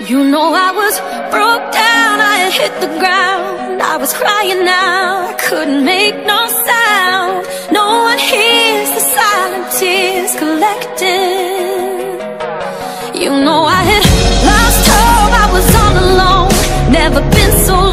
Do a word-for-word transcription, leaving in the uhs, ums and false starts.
You know I was broke down, I had hit the ground. I was crying out, I couldn't make no sound. No one hears the silent tears collecting. You know I had lost hope, I was all alone. Never been so